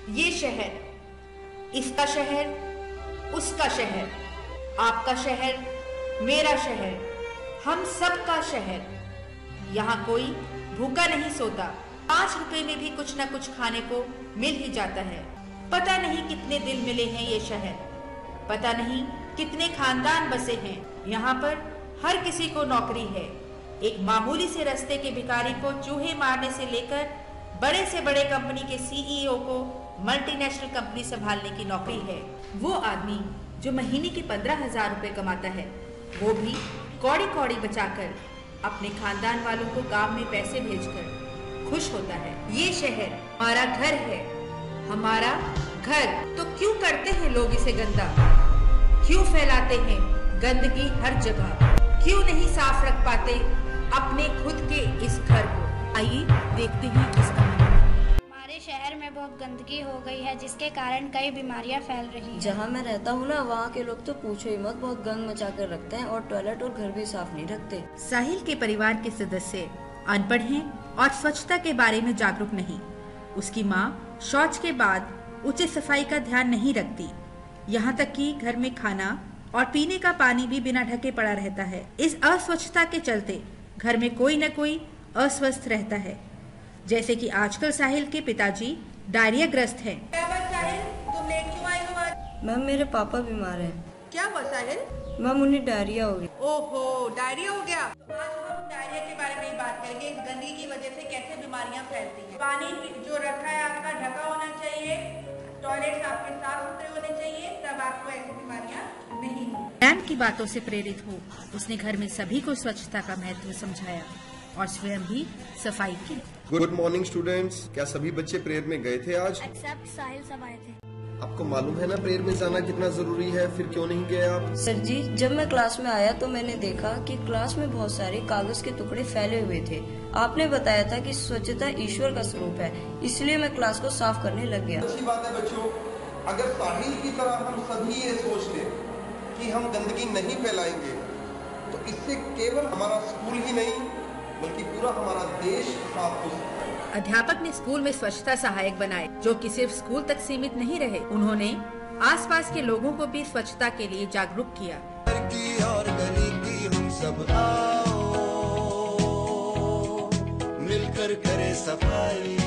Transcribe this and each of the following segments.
ये शहर, इसका शहर, उसका शहर, आपका शहर, मेरा शहर, हम सबका शहर। यहाँ कोई भूखा नहीं सोता। 5 रुपए में भी कुछ न कुछ खाने को मिल ही जाता है। पता नहीं कितने दिल मिले हैं ये शहर, पता नहीं कितने खानदान बसे हैं। यहाँ पर हर किसी को नौकरी है। एक मामूली से रास्ते के भिखारी को चूहे मारने से लेकर बड़े से बड़े कंपनी के सीईओ को मल्टीनेशनल कंपनी संभालने की नौकरी है। वो आदमी जो महीने के 15,000 रुपए कमाता है, वो भी कौड़ी कौड़ी बचाकर अपने खानदान वालों को गांव में पैसे भेजकर खुश होता है। ये शहर हमारा घर है, हमारा घर। तो क्यों करते हैं लोग इसे गंदा? क्यों फैलाते हैं गंदगी हर जगह? क्यों नहीं साफ रख पाते अपने खुद के इस घर को? आइए देखते हैं इस कहानी। हमारे शहर में बहुत गंदगी हो गई है, जिसके कारण कई बीमारियां फैल रही हैं। जहाँ मैं रहता हूँ ना, वहाँ के लोग तो पूछो ही मत, बहुत गंद मचा कर रखते हैं और टॉयलेट और घर भी साफ नहीं रखते। साहिल के परिवार के सदस्य अनपढ़ हैं और स्वच्छता के बारे में जागरूक नहीं। उसकी माँ शौच के बाद उचित सफाई का ध्यान नहीं रखती। यहाँ तक कि घर में खाना और पीने का पानी भी बिना ढके पड़ा रहता है। इस अस्वच्छता के चलते घर में कोई न कोई अस्वस्थ रहता है। जैसे कि आजकल साहिल के पिताजी डायरिया ग्रस्त हैं। क्या बात साहिल, तुम लेट क्यों आई हो आज? मैम मेरे पापा बीमार हैं। क्या हुआ साहिल? मैम उन्हें डायरिया हो गई। ओहो, डायरिया हो गया। तो आज हम डायरिया के बारे में ही बात करेंगे। इस गंदगी की वजह से कैसे बीमारियां फैलती हैं। पानी जो रखा है आपका ढका होना चाहिए, टॉयलेट आपके साफ सुथरे होने चाहिए, तब आपको ऐसी बीमारियां नहीं होंगी। मैम की बातों से प्रेरित हो उसने घर में सभी को स्वच्छता का महत्व समझाया और स्वयं भी सफाई की। Good morning students. क्या सभी बच्चे प्रेयर में गए थे आज? एक्सेप्ट साहिल सब आए थे। आपको मालूम है ना प्रेयर में जाना कितना जरूरी है, फिर क्यों नहीं गए आप? सर जी, जब मैं क्लास में आया तो मैंने देखा कि क्लास में बहुत सारे कागज के टुकड़े फैले हुए थे। आपने बताया था कि स्वच्छता ईश्वर का स्वरूप है, इसलिए मैं क्लास को साफ करने लग गया। अच्छी बात है बच्चों। अगर साहिल की तरह हम सभी ये सोच लें कि हम गंदगी नहीं फैलाएंगे, तो इससे केवल हमारा स्कूल ही नहीं बल्कि पूरा हमारा देश साफ हो सकता है। अध्यापक ने स्कूल में स्वच्छता सहायक बनाए, जो कि सिर्फ स्कूल तक सीमित नहीं रहे। उन्होंने आसपास के लोगों को भी स्वच्छता के लिए जागरूक किया। और गली की हम सब आओ, मिलकर करे सफाई,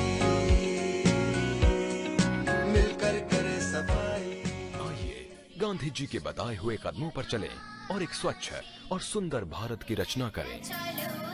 मिलकर करे सफाई। आइए गांधी जी के बताए हुए कदमों पर चलें और एक स्वच्छ और सुंदर भारत की रचना करें।